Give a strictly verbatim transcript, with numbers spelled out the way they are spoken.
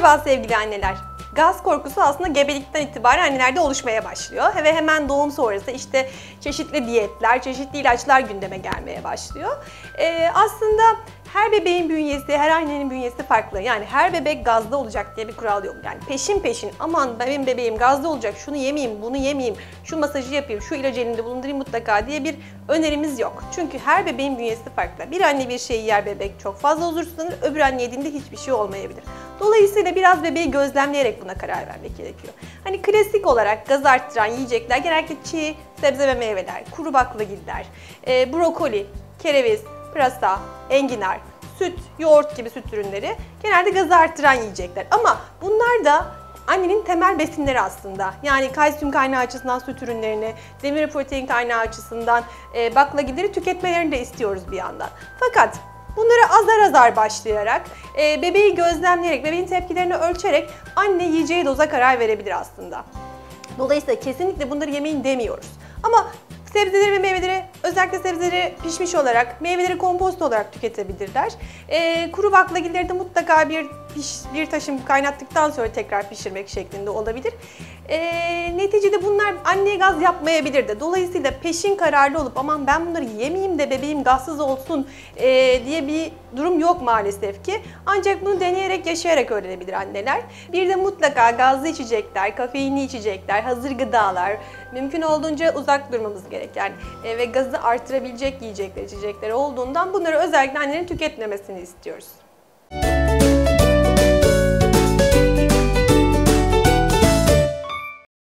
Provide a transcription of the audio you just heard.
Merhaba sevgili anneler. Gaz korkusu aslında gebelikten itibaren annelerde oluşmaya başlıyor ve hemen doğum sonrası işte çeşitli diyetler, çeşitli ilaçlar gündeme gelmeye başlıyor. Ee, aslında her bebeğin bünyesi, her annenin bünyesi farklı. Yani her bebek gazda olacak diye bir kural yok. Yani peşin peşin aman benim bebeğim gazda olacak, şunu yemeyeyim, bunu yemeyeyim, şu masajı yapayım, şu ilacı elimde bulundurayım mutlaka diye bir önerimiz yok. Çünkü her bebeğin bünyesi farklı. Bir anne bir şeyi yer, bebek çok fazla huzursuzlanır, öbür anne yediğinde hiçbir şey olmayabilir. Dolayısıyla biraz bebeği gözlemleyerek buna karar vermek gerekiyor. Hani klasik olarak gaz arttıran yiyecekler genellikle çiğ sebze ve meyveler, kuru baklagiller, e, brokoli, kereviz, pırasa, enginar, süt, yoğurt gibi süt ürünleri genelde gazı arttıran yiyecekler. Ama bunlar da annenin temel besinleri aslında. Yani kalsiyum kaynağı açısından süt ürünlerini, demir ve protein kaynağı açısından e, baklagilleri tüketmelerini de istiyoruz bir yandan. Fakat bunları azar azar başlayarak, e, bebeği gözlemleyerek, bebeğin tepkilerini ölçerek anne yiyeceği doza karar verebilir aslında. Dolayısıyla kesinlikle bunları yemeyin demiyoruz. Ama sebzeleri ve meyveleri, özellikle sebzeleri pişmiş olarak, meyveleri kompost olarak tüketebilirler. E, kuru baklagilleri de mutlaka bir piş, bir taşım kaynattıktan sonra tekrar pişirmek şeklinde olabilir. E, neticede bunlar anneye gaz yapmayabilir de. Dolayısıyla peşin kararlı olup aman ben bunları yemeyeyim de bebeğim gazsız olsun e, diye bir durum yok maalesef ki. Ancak bunu deneyerek, yaşayarak öğrenebilir anneler. Bir de mutlaka gazlı içecekler, kafeinli içecekler, hazır gıdalar, mümkün olduğunca uzak durmamız gerek. Yani e, ve gazı artırabilecek yiyecekler, içecekler olduğundan bunları özellikle annenin tüketmemesini istiyoruz.